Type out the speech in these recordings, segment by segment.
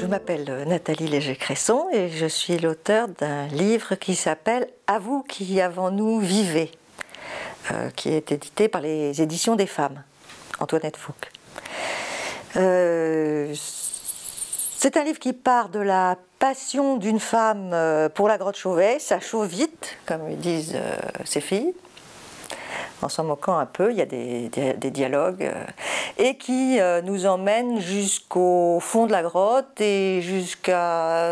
m'appelle Nathalie Léger-Cresson et je suis l'auteure d'un livre qui s'appelle « À vous qui avant nous vivez », qui est édité par les éditions des femmes, Antoinette Fouque. C'est un livre qui part de la passion d'une femme pour la grotte Chauvet, ça chauffe vite, comme disent ses filles, en s'en moquant un peu, il y a des dialogues, et qui nous emmène jusqu'au fond de la grotte et jusqu'à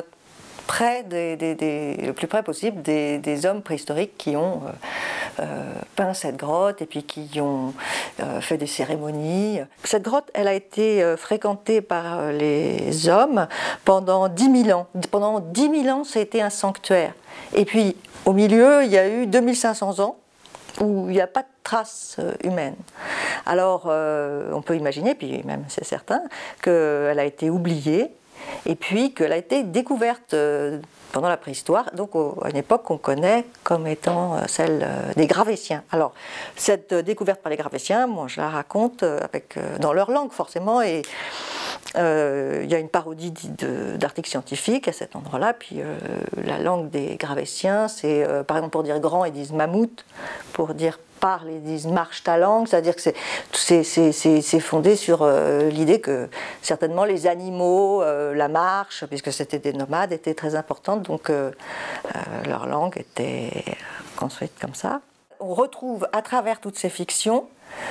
le plus près possible des hommes préhistoriques qui ont peint cette grotte et puis qui ont fait des cérémonies. Cette grotte, elle a été fréquentée par les hommes pendant 10 000 ans. Pendant 10 000 ans, ça a été un sanctuaire. Et puis, au milieu, il y a eu 2500 ans où il n'y a pas de traces humaines. Alors, on peut imaginer, puis même c'est certain, qu'elle a été oubliée, et puis qu'elle a été découverte pendant la préhistoire, donc à une époque qu'on connaît comme étant celle des Gravétiens. Alors, cette découverte par les Gravétiens, moi je la raconte dans leur langue forcément, et il y a une parodie d'articles scientifiques à cet endroit-là, puis la langue des Gravétiens, c'est par exemple pour dire grand, ils disent mammouth, pour dire parle, ils disent marche ta langue, c'est-à-dire que c'est fondé sur l'idée que certainement les animaux, la marche, puisque c'était des nomades, était très importante, donc leur langue était construite comme ça. On retrouve à travers toutes ces fictions,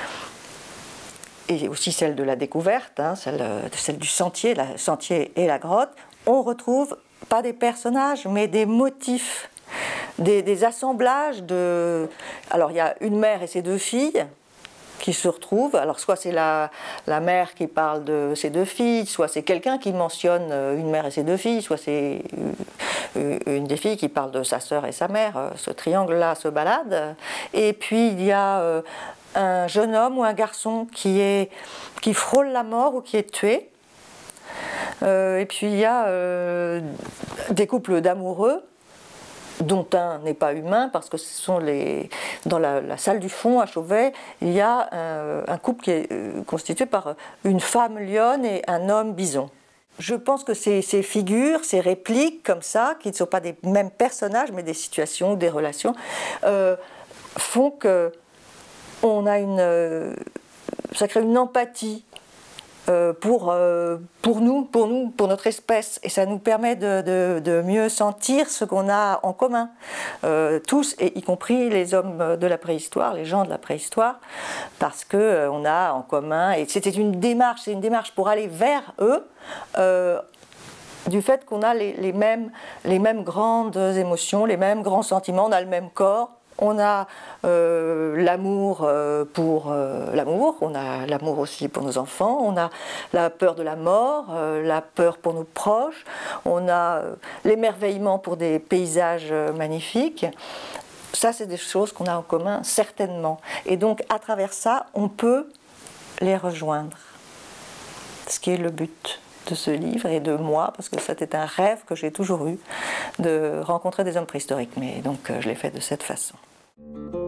et aussi celle de la découverte, hein, celle du sentier, le sentier et la grotte, on retrouve pas des personnages, mais des motifs, des assemblages de... Alors il y a une mère et ses deux filles qui se retrouvent, alors soit c'est la mère qui parle de ses deux filles, soit c'est quelqu'un qui mentionne une mère et ses deux filles, soit c'est une des filles qui parle de sa sœur et sa mère, ce triangle-là se balade, et puis il y a un jeune homme ou un garçon qui frôle la mort ou qui est tué, et puis il y a des couples d'amoureux, dont un n'est pas humain, parce que ce sont dans la salle du fond à Chauvet, il y a un couple qui est constitué par une femme lionne et un homme bison. Je pense que ces figures, ces répliques comme ça, qui ne sont pas des mêmes personnages, mais des situations, des relations, font que ça crée une empathie pour nous, pour notre espèce, et ça nous permet de mieux sentir ce qu'on a en commun, tous, et y compris les hommes de la préhistoire, les gens de la préhistoire, parce qu'on a en commun, et c'est une démarche pour aller vers eux, du fait qu'on a les mêmes grandes émotions, les mêmes grands sentiments, on a le même corps. On a l'amour pour l'amour, on a l'amour aussi pour nos enfants, on a la peur de la mort, la peur pour nos proches, on a l'émerveillement pour des paysages magnifiques. Ça, c'est des choses qu'on a en commun, certainement. Et donc, à travers ça, on peut les rejoindre. Ce qui est le but de ce livre et de moi, parce que c'était un rêve que j'ai toujours eu, de rencontrer des hommes préhistoriques. Mais donc je l'ai fait de cette façon.